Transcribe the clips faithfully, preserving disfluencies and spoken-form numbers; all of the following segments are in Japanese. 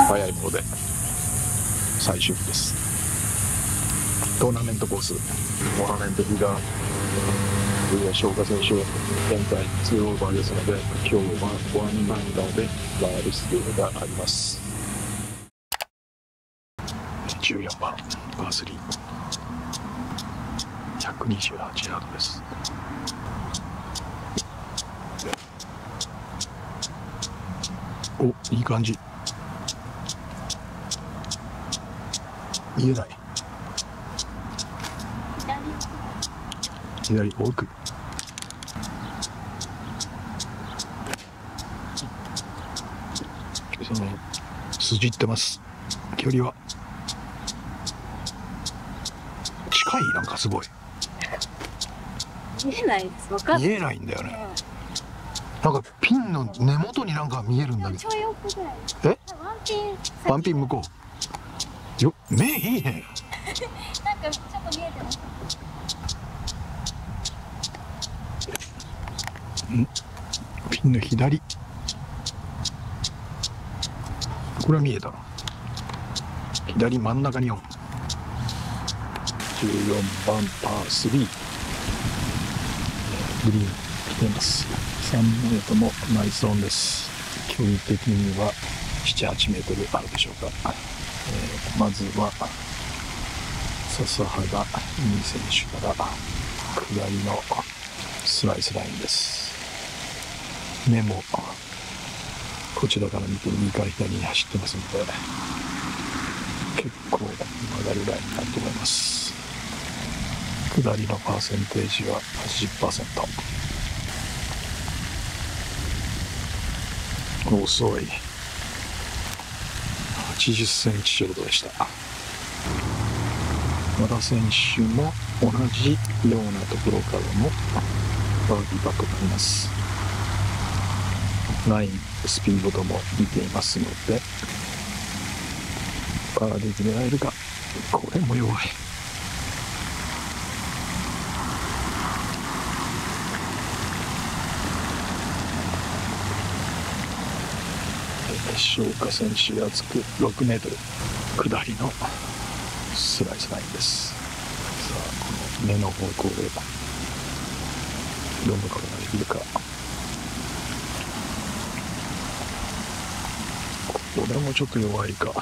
早いもので最終日です。トーナメントコース、トーナメント日が上谷翔太選手、現在ツーオーバーですので、今日はワンアンダーでバーディースコアがあります。じゅうよんばんパースリー、ひゃくにじゅうはちヤードです。お、いい感じ。見えない。左奥。その筋ってます。距離は近い。なんかすごい見えないです。分かんない。 見えないんだよね。なんかピンの根元になんか見えるんだけど。 ちょい奥ぐらい。 え？ ワンピン。 ワンピン向こう。よ、目いいね。 なんかちょっと見えてます。 ん？ピンの左。これは見えたな。左真ん中によん。じゅうよんばんパースリー。グリーン来ています。さん名ともナイスオンです。距離的にはなな、はちメートルあるでしょうか。えー、まずは笹原優衣選手から下りのスライスラインです。目もこちらから見て右から左に走ってますので、結構曲がるラインになると思います。下りのパーセンテージは はちじゅっパーセント。遅い。はちじゅっセンチちょうどでした。和田選手も同じようなところからのバーディーパットになります。ライン、スピードとも似ていますので、バーディー狙えるか。これも弱い。翔太選手がつくろくメートル下りのスライスラインです。さあ、この目の方向で読むことができるか。これもちょっと弱いか。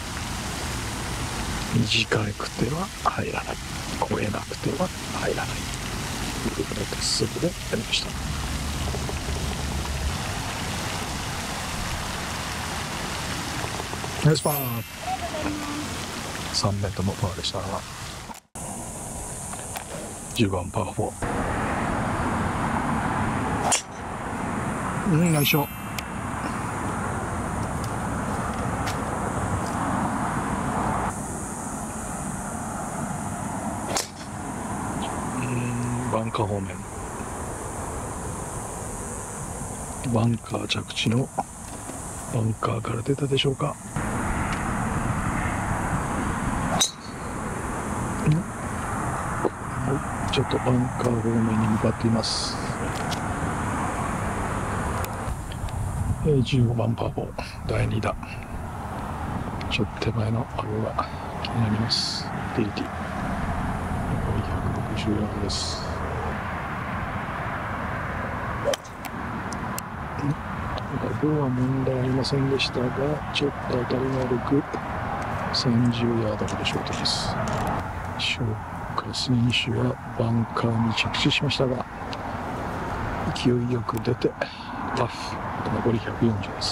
短くては入らない、超えなくては入らないということで鉄則でやりました。ナイスパー。さん名ともパーでした。じゅうばんパーフォー。うん、ナイスショット。バンカー方面、バンカー着地のバンカーから出たでしょうか。ちょっとバンカー方面に向かっています。じゅうごばんパーフォー、だいに打。ちょっと手前のアゴが気になります。ディリティ残りひゃくろくじゅうヤードです。アゴは問題ありませんでしたが、ちょっと当たりが悪くさんじゅうヤードほどショートです。翔太選手はバンカーに着地しましたが、勢いよく出てラフ。残りひゃくよんじゅうです。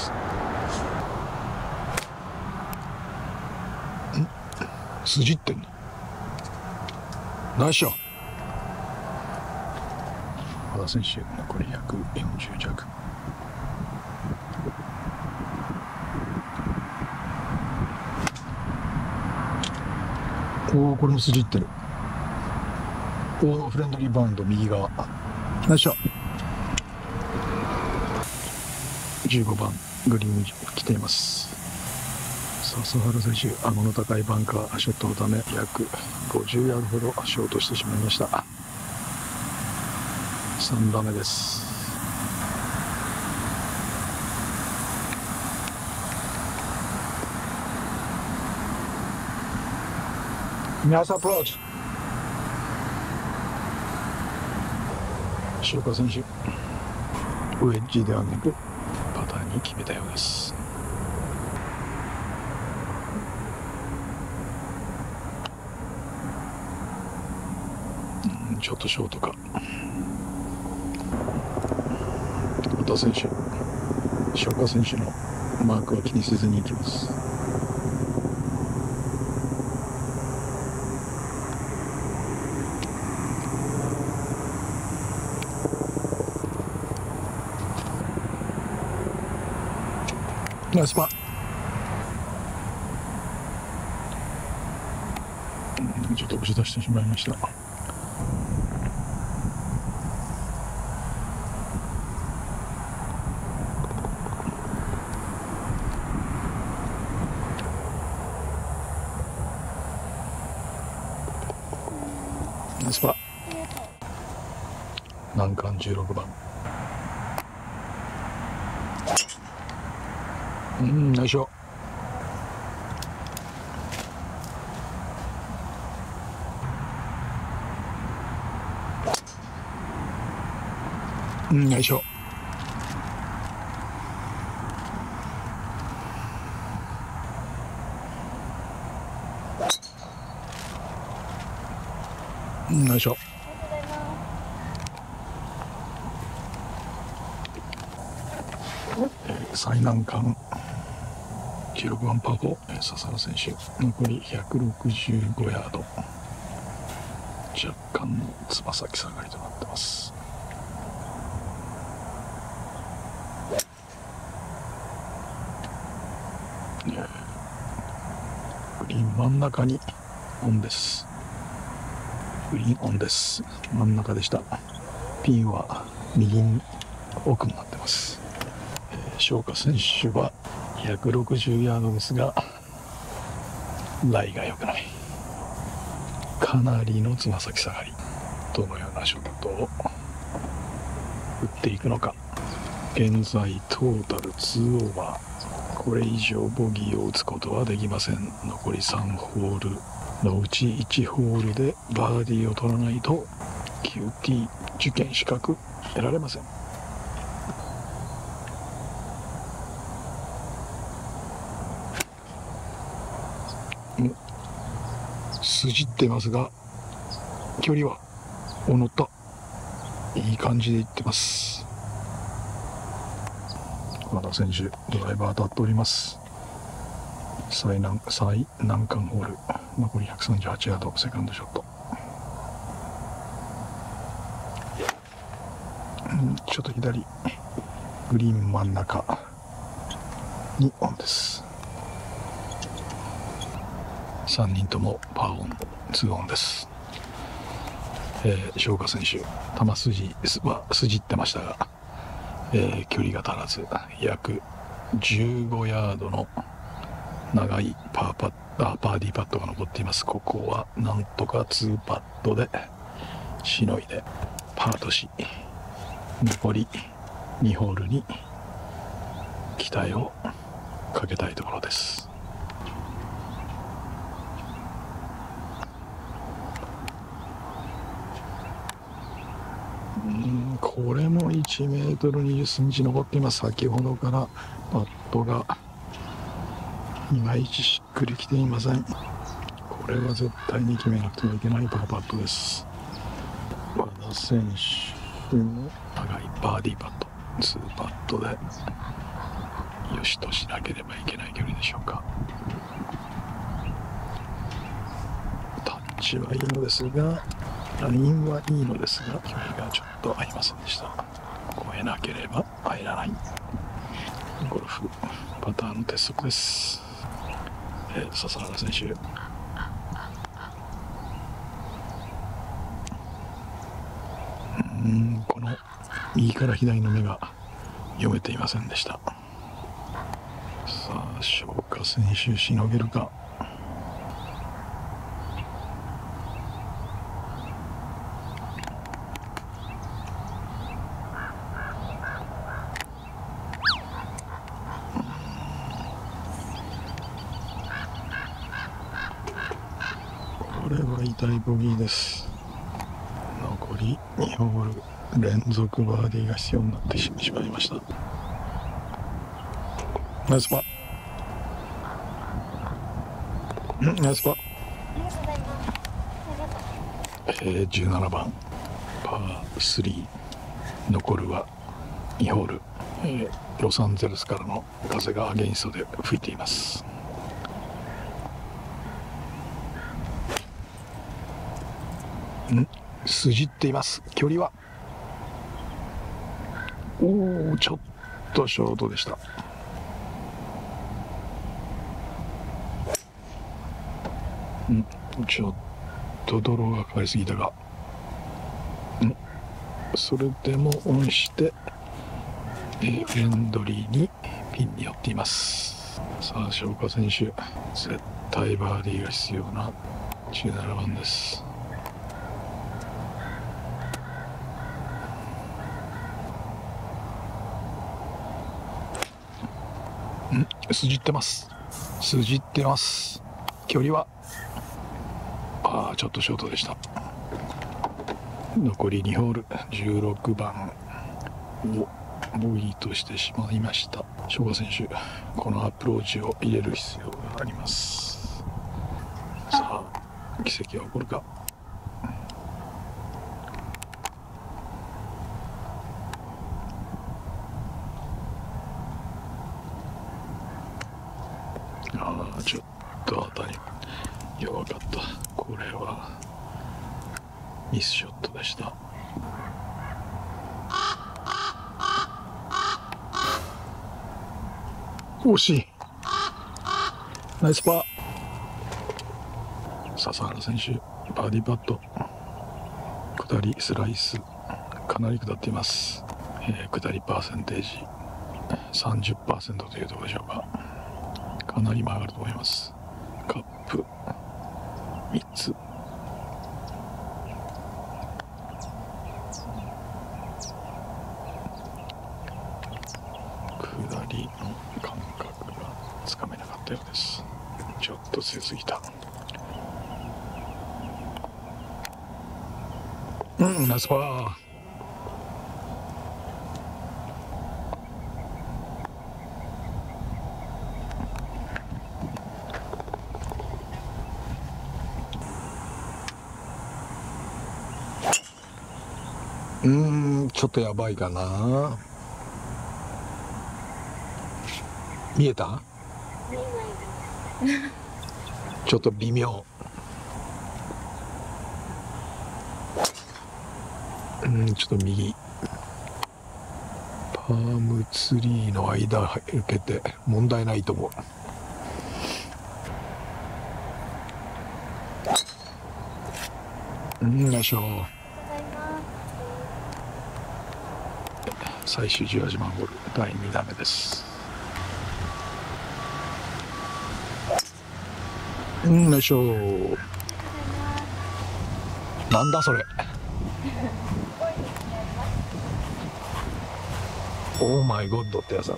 ん？筋ってんの？ナイスショット。和田選手残りひゃくよんじゅう弱。おお、これも筋ってる。おお、フレンドリーバウンド右側。ナイスショット。じゅうごばんグリーンに来ています。笹原選手、顎の高いバンカーショットのため約ごじゅうヤードほどショートしてしまいました。さん打目です。 ナイスアプローチ。塩川選手、ウェッジではなくパターに決めたようです。うん、ちょっとショートか。小田選手、塩川選手のマークは気にせずにいきます。ナイスパー。ちょっと押し出してしまいました。ナイスパー。難関じゅうろくばん。うん、ナイスショー。うん、ナイスショー。うん、ナイスショー。最難関じゅうろくばんパーフォー、笹原選手、残りひゃくろくじゅうごヤード、若干のつま先下がりとなってます。グリーン真ん中にオンです。グリーンオンです。真ん中でした。ピンは右に奥になってます。塩川選手はひゃくろくじゅうヤードですが、ライが良くない。かなりのつま先下がり。どのようなショットを打っていくのか。現在トータルにオーバー。これ以上ボギーを打つことはできません。残りさんホールのうちいちホールでバーディーを取らないと キューティー 受験資格得られません。筋ってますが、距離はお乗った。いい感じでいってます。和田選手、ドライバー当たっております。最難、最難関ホール、残りひゃくさんじゅうはちヤード、セカンドショット。うん、ちょっと左、グリーン真ん中にオンです。さんにんともパーオン、ツーオンです。えー、塩川選手、球筋は筋ってましたが、えー、距離が足らず、約じゅうごヤードの長いパーパッあバーディーパットが残っています。ここはなんとかツーパットでしのいでパーとし、残りにホールに期待をかけたいところです。うん、これもいちメートルにじゅっセンチ残っています。先ほどからパットがいまいちしっくりきていません。これは絶対に決めなくてはいけないパーパットです。和田選手の長いバーディーパット、ツーパットでよしとしなければいけない距離でしょうか。タッチはいいのですが、ラインはいいのですが、距離がちょっと合いませんでした。越えなければ入らない。ゴルフパターの鉄則です。えー、笹原選手、うん、この右から左の目が読めていませんでした。さあ、塩川選手しのげるか。これ大ボギーです。残りにホール連続バーディーが必要になってしまいました。ナイスパー。うんナイスパー。えー、じゅうななばんパースリー、残るはにホール、えー、ロサンゼルスからの風がアゲインストで吹いています。ん筋っています。距離はおお、ちょっとショートでした。んちょっと泥がかかりすぎたが、んそれでもオンして、えー、フレンドリーにピンに寄っています。さあ翔花選手、絶対バーディーが必要なじゅうななばんです。ん筋ってます。筋ってます。距離はああちょっとショートでした。残りにホール、じゅうろくばんをボギーとしてしまいました。翔花選手、このアプローチを入れる必要があります。さあ奇跡は起こるか。ああちょっと当たり弱かった。これはミスショットでした。惜しい。ナイスパー。笹原選手バーディーパット。下りスライスかなり下っています。えー、下りパーセンテージ さんじゅっパーセント というところでしょうか。かなり曲がると思います。カップみっつ。下りの感覚がつかめなかったようです。ちょっと強すぎた。うんナイスパー。うーんちょっとやばいかな。見えた？ちょっと微妙。うんちょっと右パームツリーの間抜けて問題ないと思う。うんよいしょ。最終じゅうはちばんホールだいに打目です。うんよいしょ。なんだそれ。オーマイゴッドってやつだね。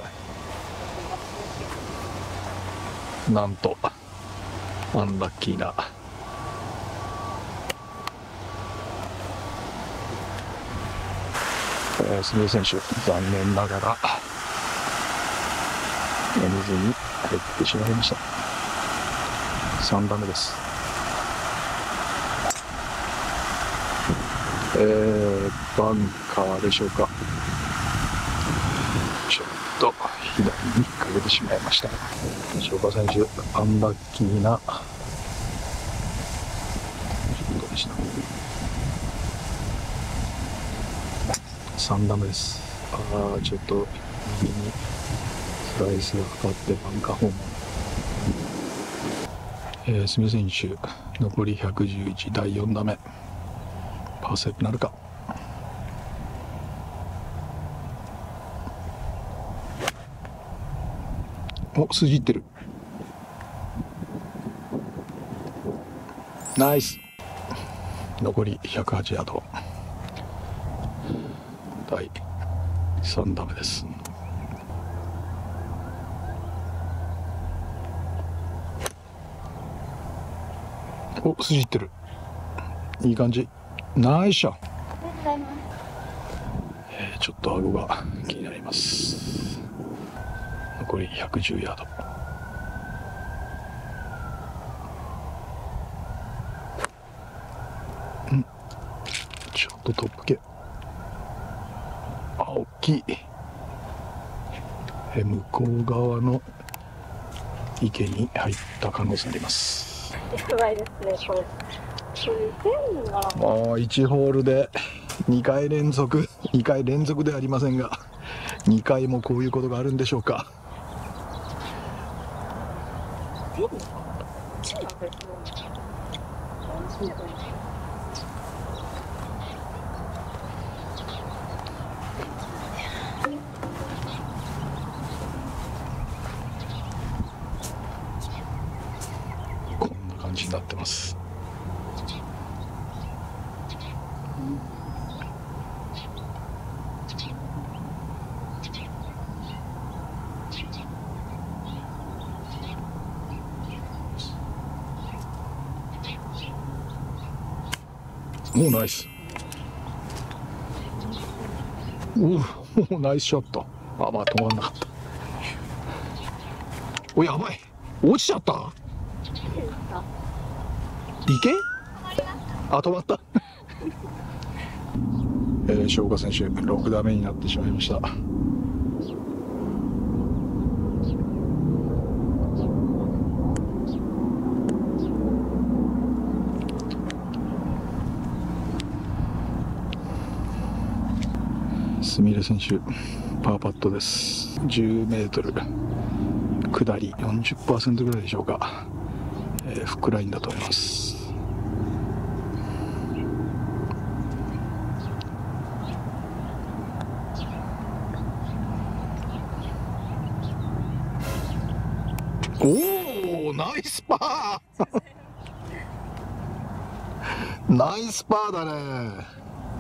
なんとアンラッキーな。えー、スミ選手残念ながら水に入ってしまいました。さん打目です。えー、バンカーでしょうか。ちょっと左にかけてしまいました。翔花選手アンラッキーなショットでした。さん打目です。ああちょっと右にスライスがかかってバンカーホーム。えー、スミ選手残りひゃくじゅういちだいよん打目パーセーブなるか。お筋いってる。ナイス。残りひゃくはちヤードだいさん打目です。お筋いってる。 いい感じ。ナイスショット。 ありがとうございます。 えーちょっと顎が気になります。残りひゃくじゅうヤード。うん、ちょっとトップ系。あ、大きい。えー向こう側の池に入った可能性あります。 やばいですね、これ。これ全部なら。 もういちホールでにかい連続、にかい連続ではありませんが、にかいもこういうことがあるんでしょうか。 全部。チームこれ。チームこれ。 こんな感じになってます。おお、ナイス。おお、ナイスショット。あ、まあ止まんなかった。お、やばい、落ちちゃった。池？あ、止まった。えー、塩岡選手ろく打目になってしまいました。スミレ選手パーパットです。じゅうメートル下り よんじゅっパーセント ぐらいでしょうか。えー、フックラインだと思います。おお、ナイスパー。ナイスパーだね。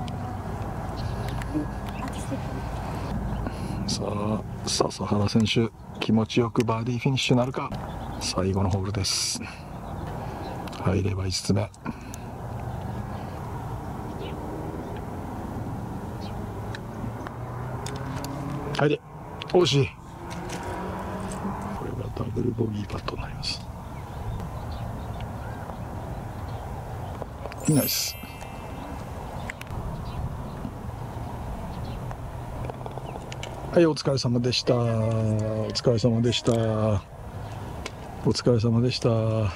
さあ、笹原選手気持ちよくバーディーフィニッシュなるか。最後のホールです。入ればいつつめ。入れ、惜しい。これがダブルボギーパットになります。ナイス。はい、お疲れ様でした。お疲れ様でした。お疲れ様でした。お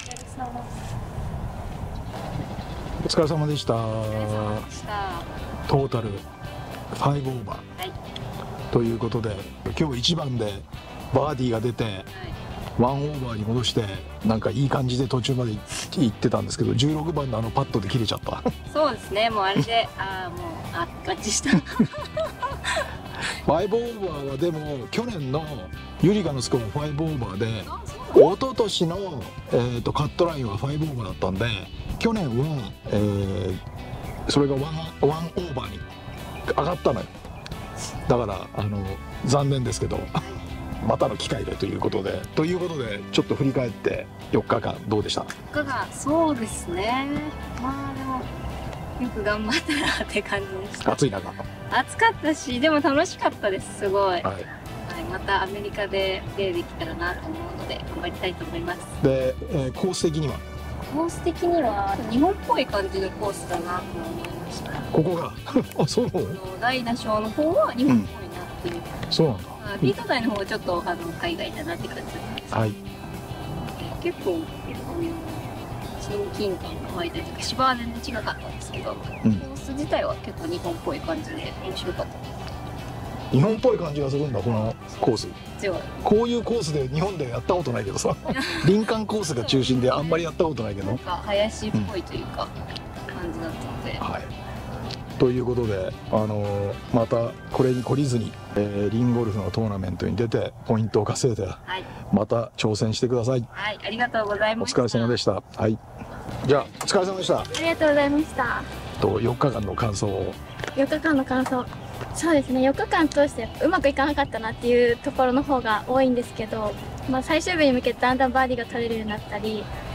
疲れ様でした。トータルファイブオーバー、はい、ということで、今日いちばんでバーディーが出て、はい、ワンオーバーに戻して、なんかいい感じで途中まで行ってたんですけど、じゅうろくばんのあのパットで切れちゃった。 そうですね、もうあれで、ああ、もう、あって感じした。 ファイブオーバーはでも去年のユリカのスコアはファイブオーバーで、一昨年の、えー、とカットラインはファイブオーバーだったんで、去年は、えー、それがワン、ワンオーバーに上がったのよ。だからあの残念ですけどまたの機会でということでということでちょっと振り返ってよっかかんどうでした？よっかかん、 そうですね、まあでもよく頑張ったなって感じでした。 暑い中、 暑かったし、でも楽しかったです。すごい、はい、はい、またアメリカでプレーできたらなと思うので頑張りたいと思います。 で、えー、コース的にはコース的には日本っぽい感じのコースだなと思いました。 ここがあ、そう。 ダイナショーの方は日本っぽいなっていう、 うん、そうなんだ。 ピートダイの方はちょっとあの海外だなって感じです。はい。結構親近感が湧いたりとか、芝は全然違かったんですけど、うん、コース自体は結構日本っぽい感じで面白かったです。 日本っぽい感じがするんだ、このコース。こういうコースで日本でやったことないけどさ林間コースが中心であんまりやったことないけど、なんか林っぽいというか、うん、感じだったので、 はい、ということで、あのー、またこれに懲りずに、えー、リンゴルフのトーナメントに出てポイントを稼いで、はい、また挑戦してください。 はい、ありがとうございました。 お疲れ様でした。はい、じゃあお疲れ様でした。 ありがとうございました。 とよっかかんの感想を。 よっかかんの感想、そうですね、よっかかん通してうまくいかなかったなっていうところの方が多いんですけど、まあ、最終日に向けてだんだんバーディーが取れるようになったり、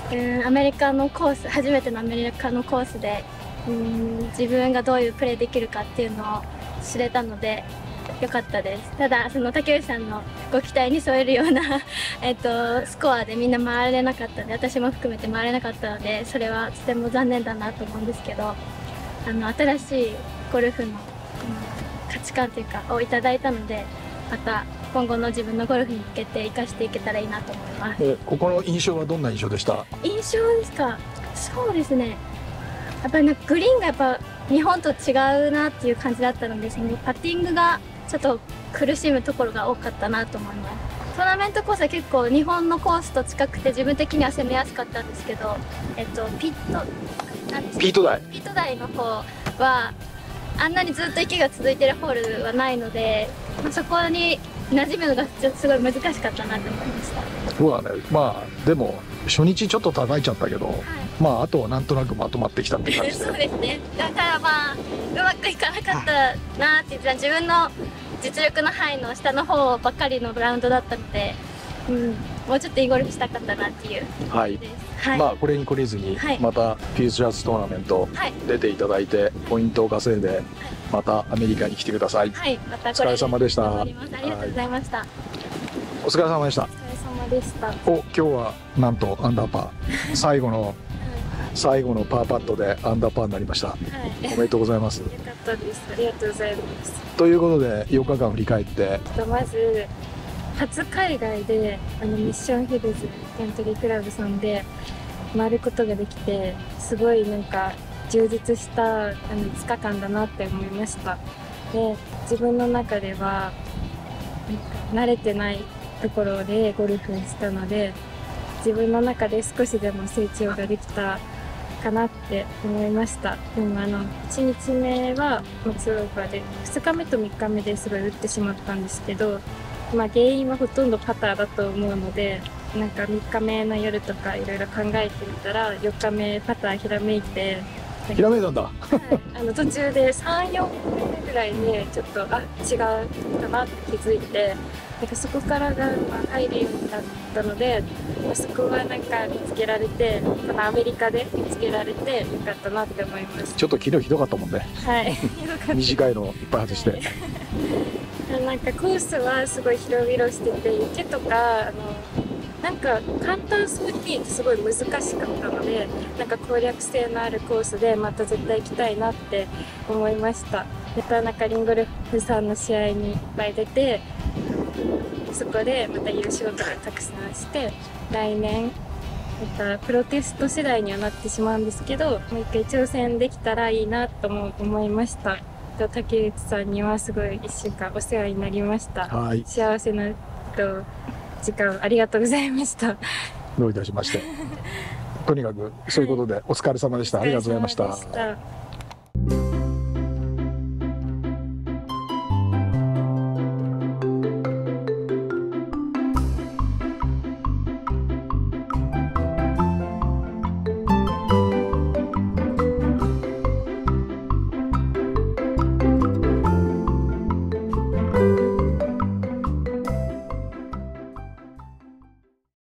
うんアメリカのコース初めてのアメリカのコースでうん自分がどういうプレーできるかっていうのを知れたので良かったです。ただその竹内さんのご期待に添えるようなえっとスコアでみんな回れなかったので、私も含めて回れなかったので、それはとても残念だなと思うんですけど、あの新しいゴルフの、うん、価値観というかをいただいたので、また今後の自分のゴルフに向けて生かしていけたらいいなと思います。 えここの印象はどんな印象でした？ 印象ですか？そうですね、やっぱりなんかグリーンがやっぱ日本と違うなっていう感じだったので、そのパッティングがちょっと苦しむところが多かったなと思います。トーナメントコースは結構日本のコースと近くて自分的には攻めやすかったんですけど、えっとピットなんですかピート台ピット台の方はあんなにずっと息が続いてるホールはないので、まあ、そこに馴染むのがちょっとすごい難しかったなと思いました。 そうだね。まあでも初日ちょっと叩いちゃったけど、 はい、 まああとはなんとなくまとまってきたって感じでそうですね。だからまあうまくいかなかったなって言ってた、自分の実力の範囲の下の方ばっかりのグラウンドだったので、うん、もうちょっといいゴルフしたかったなっていう感じです。はい、 まあこれに懲りずに、 はい、 またフューチャーズトーナメント出ていただいて、はい、ポイントを稼いで、はい、またアメリカに来てください。 はい、またお疲れ様でした。 ありがとうございました。 お疲れ様でした。 お疲れ様でした。 お、今日はなんとアンダーパー最後の最後のパーパットでアンダーパーになりました。はい、おめでとうございます。 よかったです。ありがとうございます。 ということでよっかかん振り返って、 まず初海外であのミッションヒルズカントリークラブさんで回ることができて、すごいなんか充実したあのいつかかんだなって思いました。で、自分の中ではなんか慣れてないところでゴルフしたので、自分の中で少しでも成長ができたかなって思いました。でもあのいちにちめは松岡で、ふつかめとみっかめですごい打ってしまったんですけど、まあ原因はほとんどパターだと思うので、なんかみっかめの夜とかいろいろ考えてみたら、よっかめパターひらめいて、 ひらめいたんだ。 はい、あの途中でさん、よんめぐらいでちょっとあ違うかなって気づいて、なんかそこからが入るようになったので、そこはなんか見つけられて、このアメリカで見つけられてよかったなって思います。 ちょっと昨日ひどかったもんね。 はい。 短いのいっぱい外して。 なんかコースはすごい広々してて、池とかあのなんか簡単そうに見えてすごい難しかったので、なんか攻略性のあるコースでまた絶対行きたいなって思いました。またなんかリンゴルフさんの試合にいっぱい出て、そこでまた優勝とかたくさんして、来年またプロテスト次第にはなってしまうんですけど、もう一回挑戦できたらいいなとも思いました。竹内さんにはすごいいっしゅうかんお世話になりました。はい、幸せなと時間ありがとうございました。 どういたしまして。とにかくそういうことでお疲れ様でした。ありがとうございました。